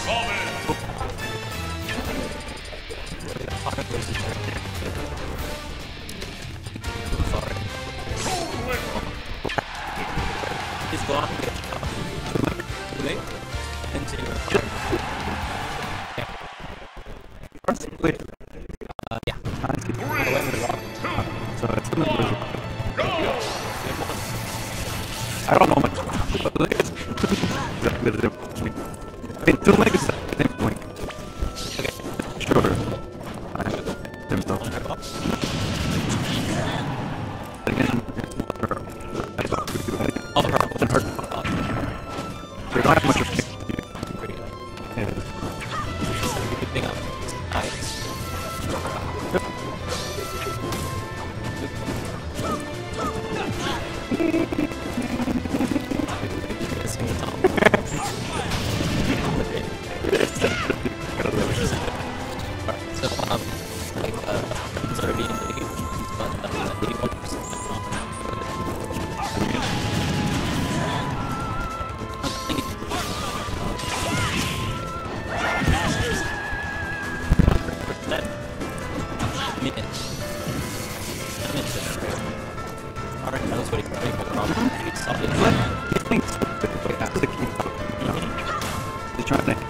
He's gone. Wait. Yeah. So it's I don't know much, but like it's exactly the difference. I mean, Toon Link is I think Link. Okay. Sure. I think so. Again, Oh, her. and her. So you don't have much of it. Yeah. Good thing nice. So, like, sort of being the game, but 81%. Alright, knows what he's doing, but he saw it. He thinks but has to keep up. He's trying to.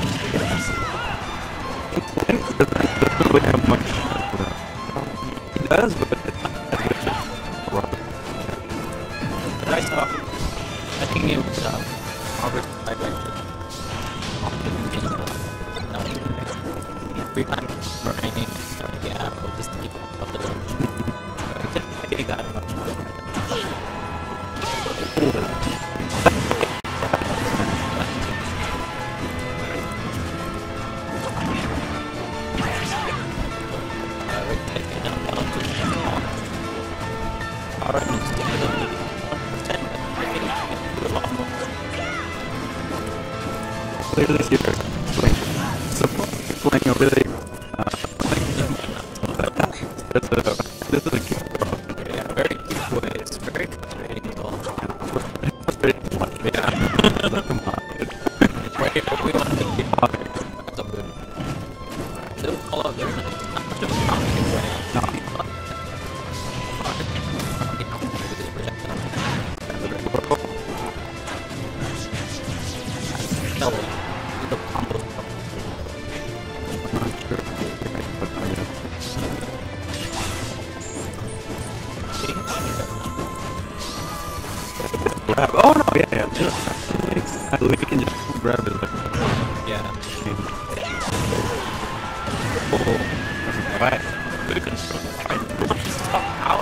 Link doesn't really have much. He does, but it's not as good as Robert. But I saw, I think it was Robert's direction. No, 3 times running, yeah, we'll just keep up the road. I got it. Clearly, see her playing a really this is a cute girl. Yeah, very cute way. It's very frustrating as well. Frustrating much. Yeah. Come on. Right, we want to keep that's a good. They'll call out there. Not much of a comic way. No. No. Grab. Oh no, yeah. We can just grab it. Like, Yeah. oh, right. Good control. Stop out.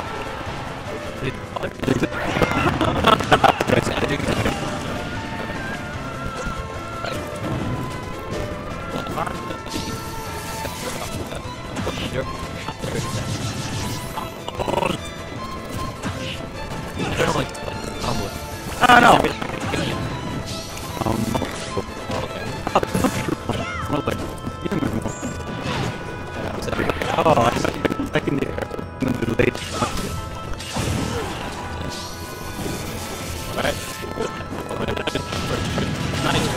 I know. Okay. Oh, I can hear the late. Alright. Nice.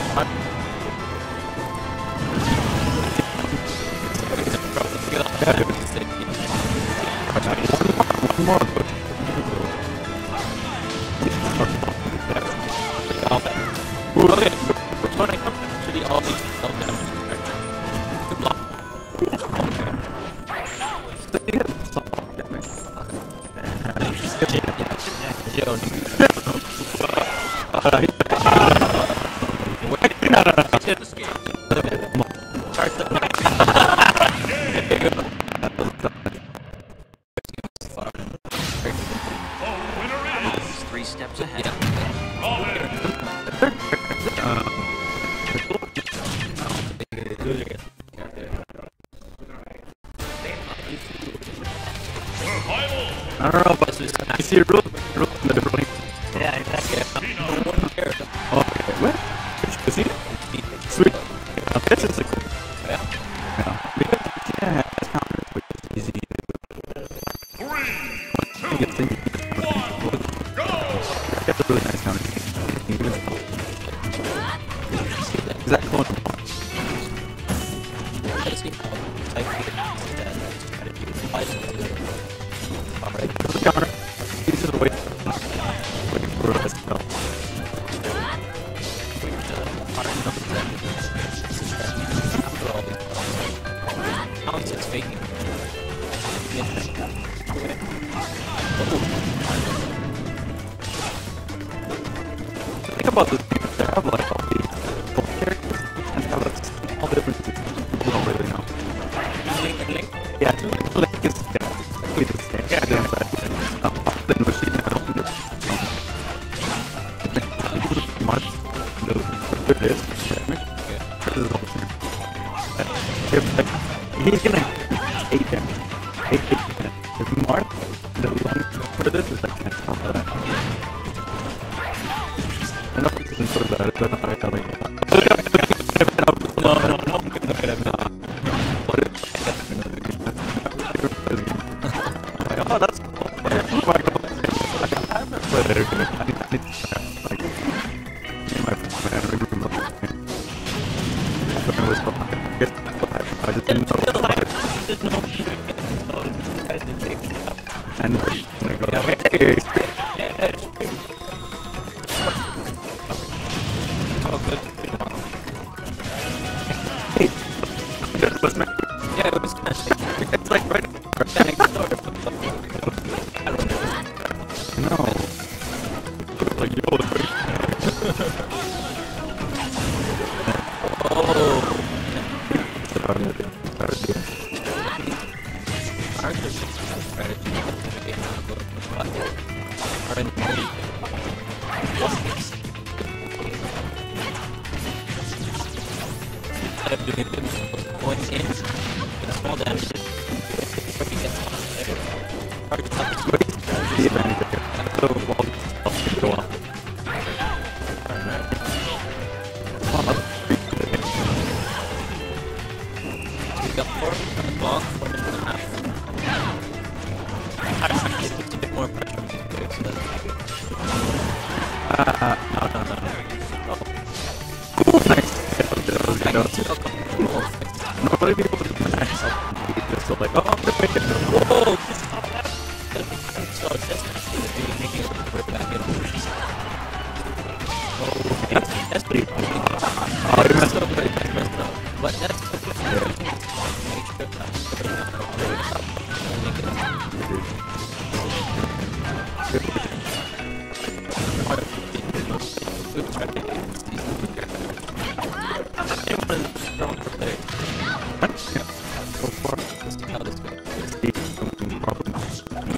One more. Okay, when I come to the all these damage, good block. Three steps ahead. I don't know, but you see a root in the different. Yeah, exactly. Okay, what? You see it? Sweet. Now this is a cool. Yeah. Yeah. Because yeah, has counters, which is easy. 3, 2, 1, go! That's a really nice counter. Is that clone? see how tight you can use that strategy. Why is it alright? The counter. He's just waiting for us to know. After all these now he's just faking. Okay. Think about this game. They have like all these both characters and have all different systems. People don't really know. Link. Yeah, Link is exactly the same. Yeah, then machine I don't know. Much. There it is. Damage. This is all the same. He's gonna 8 damage. 8 damage. If Marth, the one for this is like 10 for that. I know this isn't so bad, but I'm not telling you. No. Like, oh, that's cool. Oh my god. I haven't played it. I need to try. Like, me and my friend, I remember the game. But it was fun. I just didn't know about it. And I go, hey! Hey! It was Smash. Yeah, it was Smash. It's like right Next door. I don't know. No. It was like, yo, it's right. Oh. Started doing Arthur's strategy. Okay, now go to the spot. Alright. Instead of doing it, going in with small damage, before he gets off there. Target top is the advantage of it. So all this stuff can go off. Oh, that's pretty good. we got 4 long, 4 and a half. Actually, it puts a bit more pressure on these players, so that's good. No. Oh, Ooh, nice. That was I good. need to go Nobody be able to smash something. Just so like, oh, I'm gonna make it. whoa! So it's just making it right back in. Oh, that's pretty funny. Oh, you messed up. I messed up. But that's okay. Make sure that So far, let's see how this goes. see something probably not.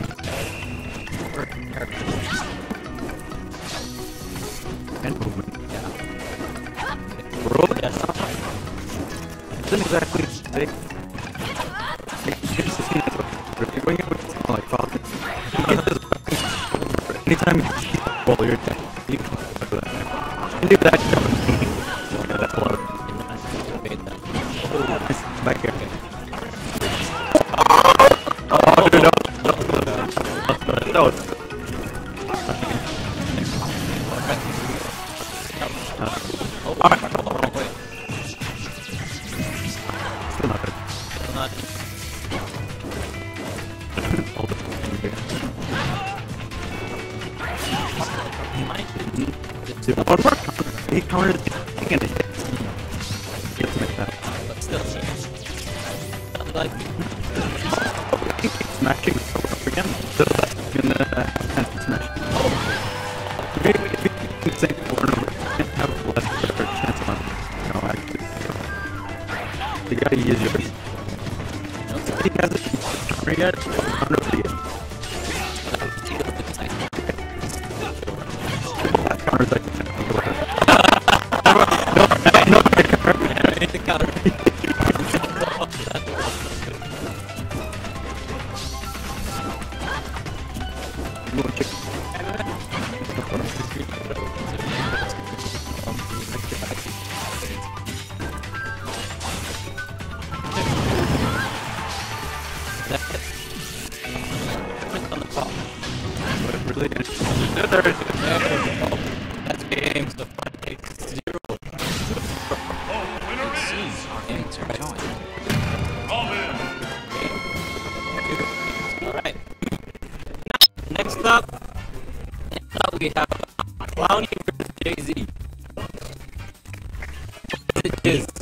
And movement. Yeah. Roll it. Yes. It doesn't exactly take. It gets to see it, but if you're going in with something like Falcon, you get this anytime you roll your attack, you can do that. And do that jump. Yeah, that's a lot of. Nice. Back here. Oh, dude, no. No. Alright. Still not good. Hold it. See, one more counter. He countered it and it hit. Gets like that. But still, like, He keeps smashing over and over again. So that's gonna smash. If you keep saying over and over, you can't have less better chance on, actually. You gotta use yours. He has it. Counter yet? Counter it again. That counter's like no, the counter. That's game, so 5-0. All winners. Games, right? Now we have Clowny versus Jay-Z. It is